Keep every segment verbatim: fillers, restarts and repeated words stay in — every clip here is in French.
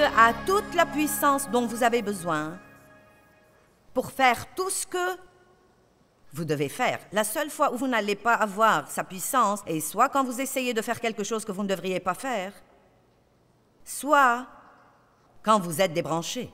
a toute la puissance dont vous avez besoin pour faire tout ce que vous devez faire. La seule fois où vous n'allez pas avoir sa puissance est soit quand vous essayez de faire quelque chose que vous ne devriez pas faire, soit quand vous êtes débranché.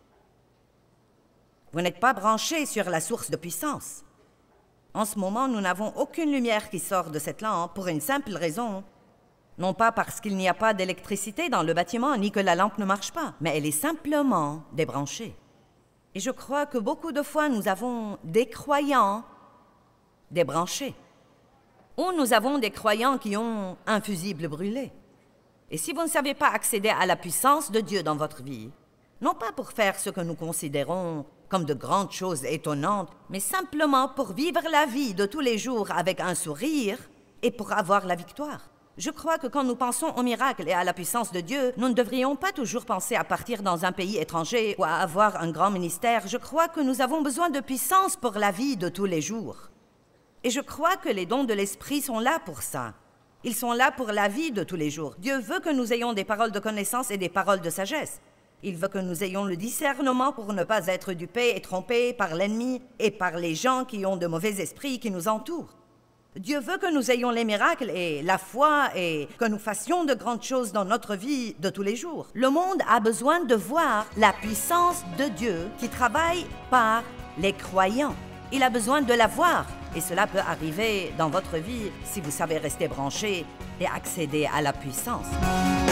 Vous n'êtes pas branché sur la source de puissance. En ce moment, nous n'avons aucune lumière qui sort de cette lampe pour une simple raison. Non pas parce qu'il n'y a pas d'électricité dans le bâtiment, ni que la lampe ne marche pas, mais elle est simplement débranchée. Et je crois que beaucoup de fois, nous avons des croyants débranchés. Ou nous avons des croyants qui ont un fusible brûlé. Et si vous ne savez pas accéder à la puissance de Dieu dans votre vie, non pas pour faire ce que nous considérons comme de grandes choses étonnantes, mais simplement pour vivre la vie de tous les jours avec un sourire et pour avoir la victoire. Je crois que quand nous pensons au miracle et à la puissance de Dieu, nous ne devrions pas toujours penser à partir dans un pays étranger ou à avoir un grand ministère. Je crois que nous avons besoin de puissance pour la vie de tous les jours. Et je crois que les dons de l'Esprit sont là pour ça. Ils sont là pour la vie de tous les jours. Dieu veut que nous ayons des paroles de connaissance et des paroles de sagesse. Il veut que nous ayons le discernement pour ne pas être dupés et trompés par l'ennemi et par les gens qui ont de mauvais esprits qui nous entourent. Dieu veut que nous ayons les miracles et la foi et que nous fassions de grandes choses dans notre vie de tous les jours. Le monde a besoin de voir la puissance de Dieu qui travaille par les croyants. Il a besoin de la voir et cela peut arriver dans votre vie si vous savez rester branché et accéder à la puissance.